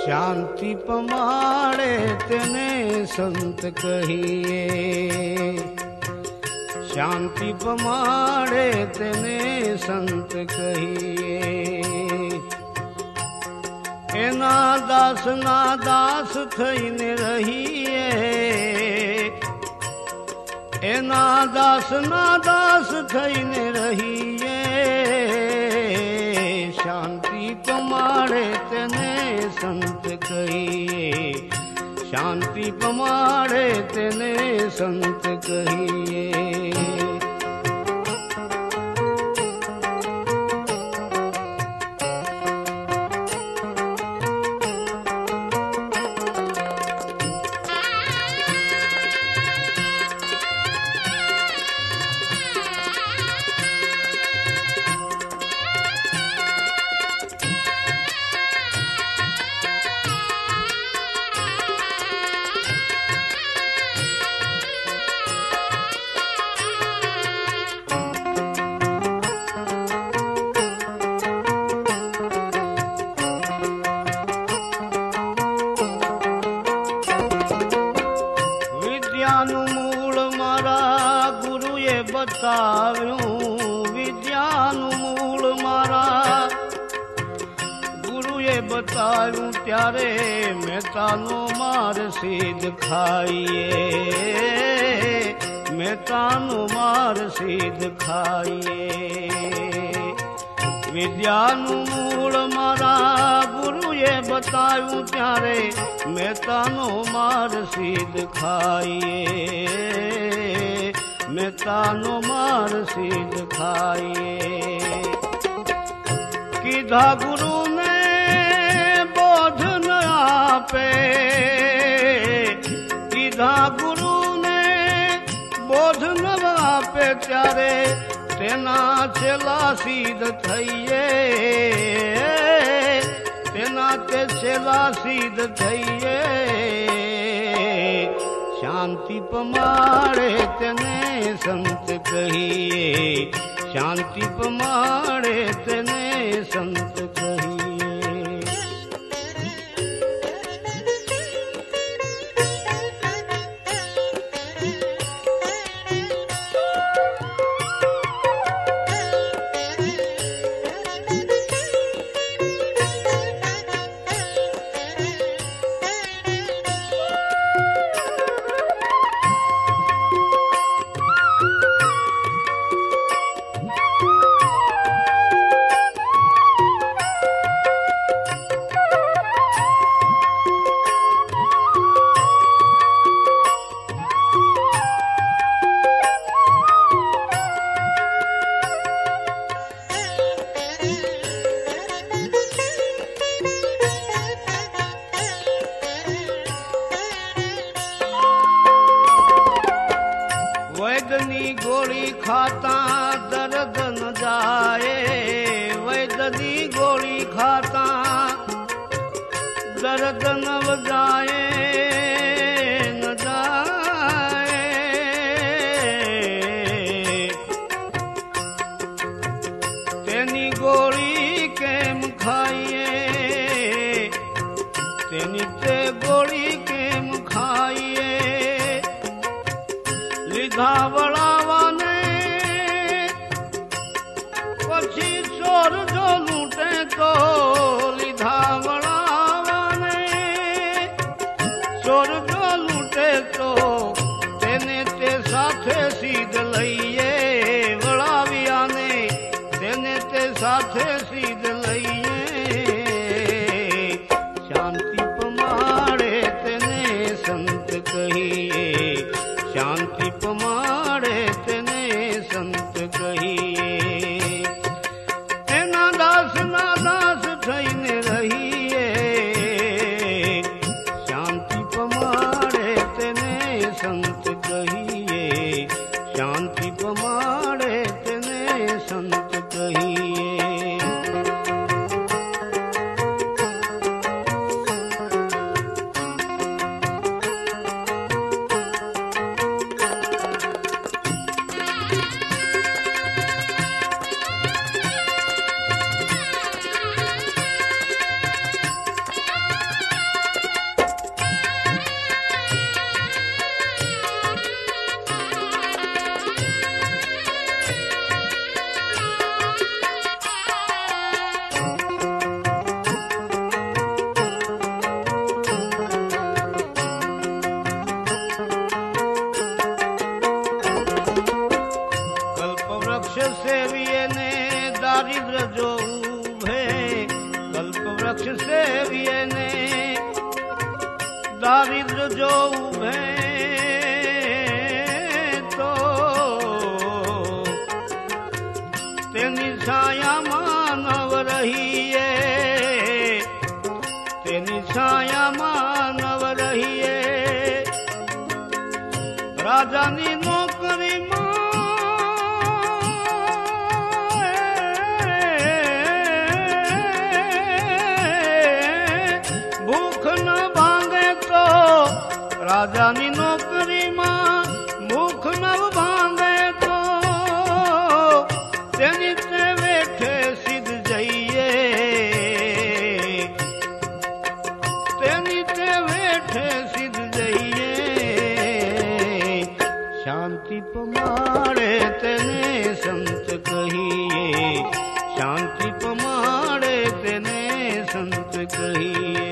शांति पमाड़े तेने संत कहिए, शांति पमाड़े तेने संत कहिए। एना दास ना दास थईने रहिए, एना दास ना दास थईने रहिए। शांति पमाड़े तेने संत कहिए, शांति पमाड़े तेने संत कहिए। विद्यानु मूल मारा गुरुए बतायूं त्यारे मेहतानो मार सीध खाइए, मेहतानो मार सीध खाइए। विद्यानु मूल मारा गुरुए बतायूं त्यारे मेहतानो मार सीध खाइए, मेहतानो मार सीध खाइए। कीधा गुरु ने बोध न आपे, कीधा गुरु ने बोध न आपे त्यारे तेना चेला सीध थईए, तेना ते चेला सीध थईए। शांति पमाड़े तेने संत कहिए, शांति पमाड़े तेने संत कहिए। वैदनी गोली खाता दर्द न जाए, वैदनी गोली खाता दर्द न जाए, न जाए। तेनी गोली केम खाइए, तेनी ते गोली केम खाइए। લીધા વળાવાને પછી ચોર જો લૂંટે તો, લીધા વળાવાને ચોર જો લૂંટે તો તેને તે સાથે સીધ લઈએ, વળાવ્યાને તેને તે સાથે સીધ લઈએ। શાંતિ પમાડે તેને સંત કહીએ, शांति पमाड़े तेने संत कहिए। एना दास ना दास थईने रहिए, शांति पमाड़े तेने संत कहिए, शांति पमाड़े तेने संत कहिए। લક્ષ સેવીએ ને દારિદ્ર જો ઉભે તો તેની છાયામાં નવ રહીએ, તેની છાયામાં નવ રહીએ. રાજાની નોકરીમાં ભૂખ ન ભાંગે તો, રાજાની નોકરીમાં ભૂખ ન ભાંગે તો તેની તે વેઠે સિદ્ધ જઈએ, તેની તે વેઠે સિદ્ધ જઈએ. શાંતિ પમાડે તેને સંત કહીએ, શાંતિ પમાડે તેને સંત કહીએ.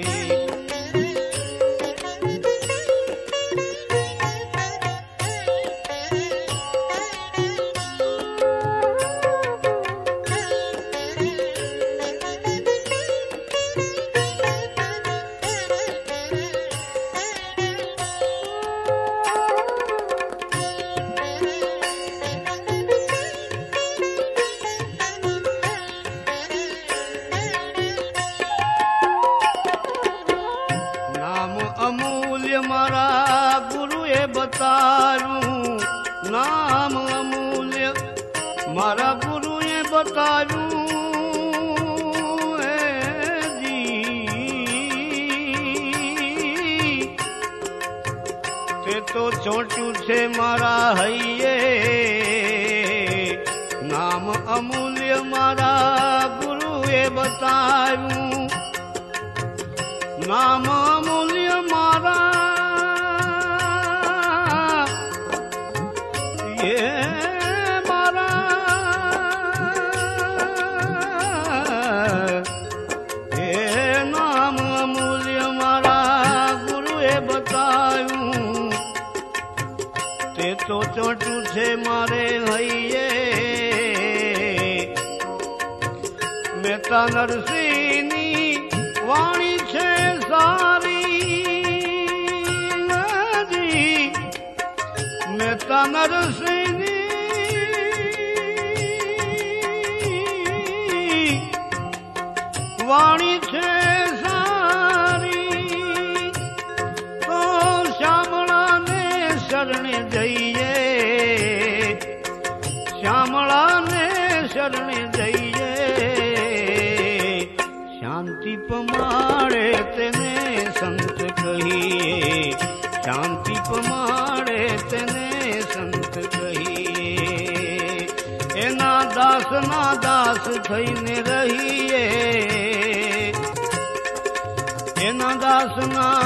અમૂલ્ય મારા ગુરુએ બતાવ્યું, નામ અમૂલ્ય મારા ગુરુએ બતાવ્યું. તે તો ચોંટ્યું છે મારા હૈયે, નામ અમૂલ્ય મારા ગુરુએ બતાવ્યું, નામ અમૂલ્ય મારા એ મારા એ નામ અમૂલ્ય મારા ગુરુએ બતાવ્યું. તે તો ચોંટ્યું છે મારે હૈયે. મહેતા નરસિંહની વાણી છે સારી નદી, મહેતા નરસિંહની વાણી છે સારી. તો શ્યામળાને શરણે જઈએ, શ્યામળાને શરણે જઈએ. શાંતિ પમાડે તેને સંત કહીએ, શાંતિ પમાડે તેને સંત કહીએ. એના દાસના દાસ થઈને રહીએ, એના દાસના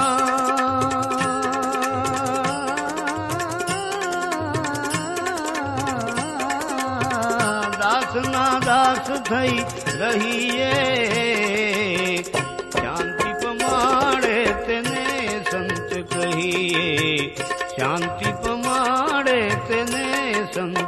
દાસના દાસ થઈ રહીએ. શાંતિ પમાડે તેને સંત કહીએ, શાંતિ પમાડે તેને સંત